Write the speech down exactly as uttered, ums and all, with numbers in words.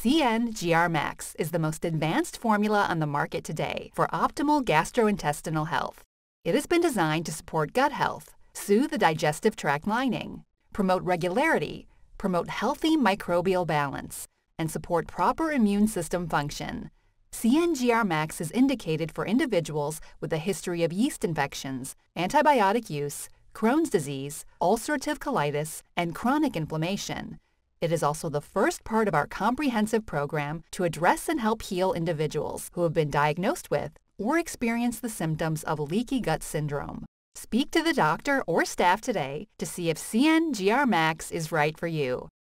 C N G R Max is the most advanced formula on the market today for optimal gastrointestinal health. It has been designed to support gut health, soothe the digestive tract lining, promote regularity, promote healthy microbial balance, and support proper immune system function. C N G R Max is indicated for individuals with a history of yeast infections, antibiotic use, Crohn's disease, ulcerative colitis, and chronic inflammation. It is also the first part of our comprehensive program to address and help heal individuals who have been diagnosed with or experience the symptoms of leaky gut syndrome. Speak to the doctor or staff today to see if C N G R Max is right for you.